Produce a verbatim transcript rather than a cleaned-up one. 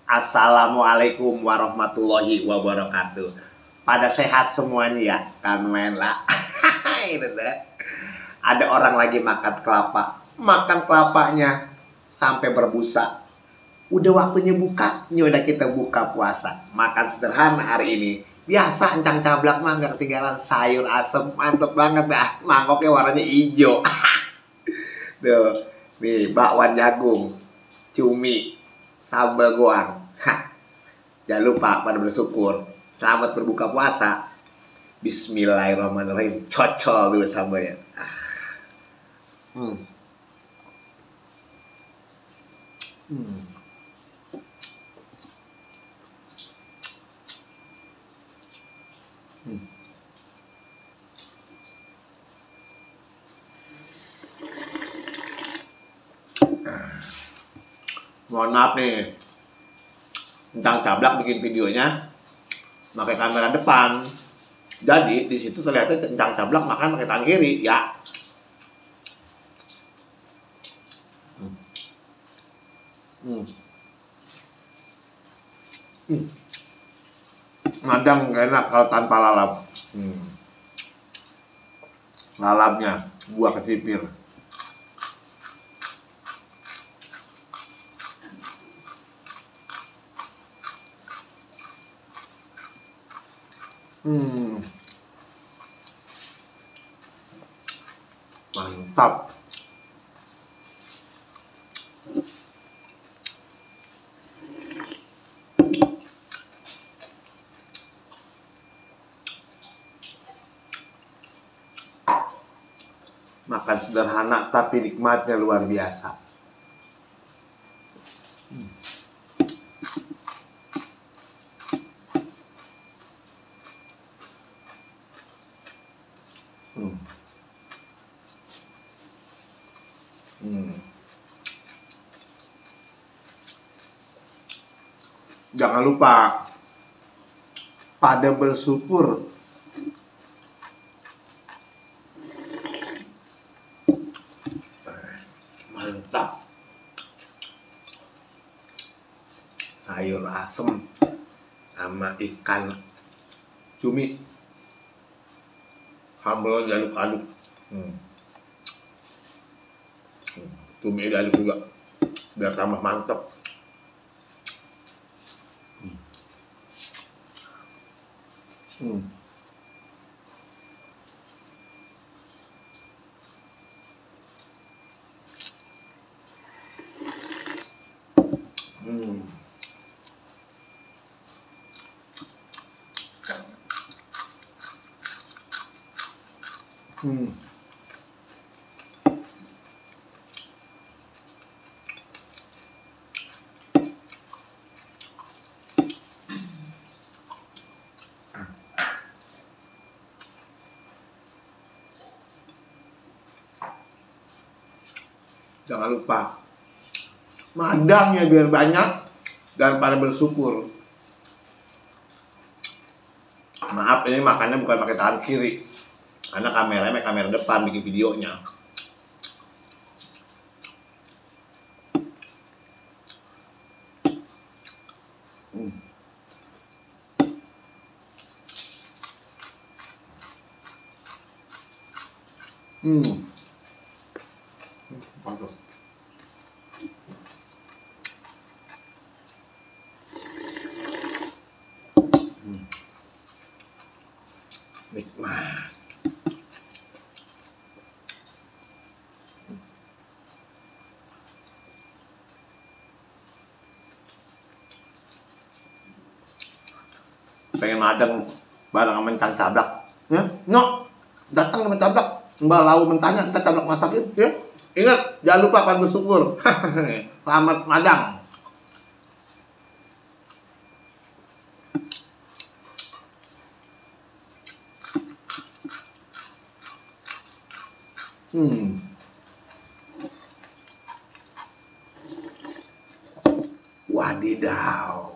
Assalamualaikum warahmatullahi wabarakatuh. Pada sehat semuanya ya, kan main lah. Ada orang lagi makan kelapa, makan kelapanya sampai berbusa. Udah waktunya buka, ini udah kita buka puasa. Makan sederhana hari ini. Biasa encang cablak mah gak ketinggalan, sayur asem mantep banget dah. Mangkoknya warnanya hijau. Tuh, nih bakwan jagung, cumi, sambal goang. Hah. Jangan lupa pada bersyukur. Selamat berbuka puasa. Bismillahirrahmanirrahim. Cocol dulu sambalnya. Ah. Hmm. Hmm. Hmm. Mohon maaf nih, tentang cablak bikin videonya pakai kamera depan, jadi di situ terlihatnya tentang cablak makan pakai tangan kiri ya. Hmm. Hmm. Hmm. Madang gak enak kalau tanpa lalap. Hmm. Lalapnya buah kecipir. Hmm. Mantap. Makan sederhana tapi nikmatnya luar biasa. Hmm. Hmm. Hmm. Jangan lupa pada bersyukur. Mantap. Sayur asem sama ikan cumi, sambal diaduk-aduk. Hmm. Cumi diaduk juga biar tambah mantap. Hmm. Hmm. Hmm. Jangan lupa madangnya biar banyak dan pada bersyukur. Maaf, ini makannya bukan pakai tangan kiri karena kameranya kamera depan bikin videonya. Hmm. Hmm. Mantap. Hmm. Nikmat. Pengen madang bareng sama encang cablak ya? No, datang sama cablak, mbak lau mentahnya kita cablak masakin ya. Ingat, jangan lupa pada bersyukur. Selamat madang. Hmm. Wadidaw.